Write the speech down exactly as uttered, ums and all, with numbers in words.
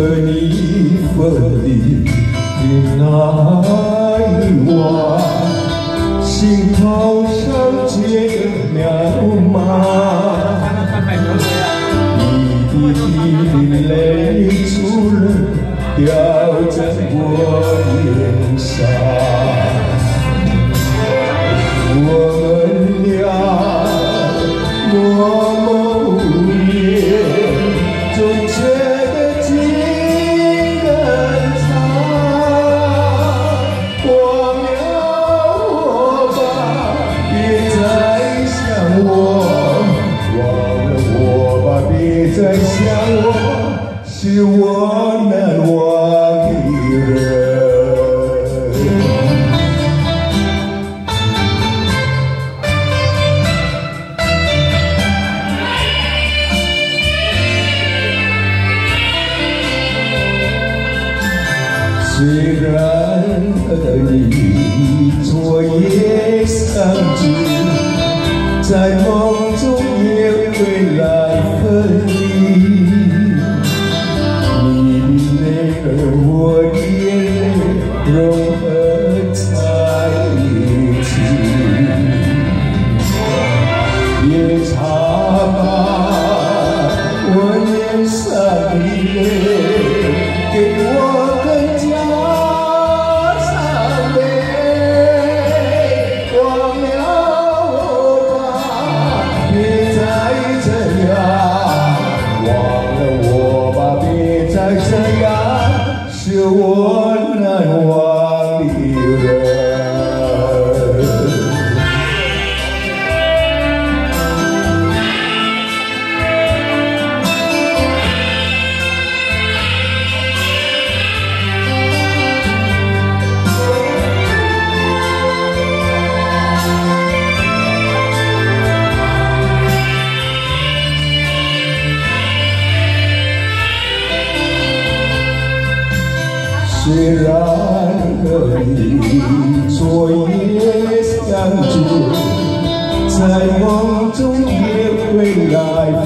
你分离的那一晚，心头上结了疤，一滴滴泪珠掉在我脸上。我们俩默默无言，总觉得情更长。忘了我吧，别再想我；忘了我吧，别再想我，是我难忘的人。虽然和你昨夜相聚，在梦中也会来分离。你的泪儿，我的眼泪融合在一起。夜长啊，我脸上的泪，给我更加是我难忘的人。虽然和你昨夜相聚，在梦中也会来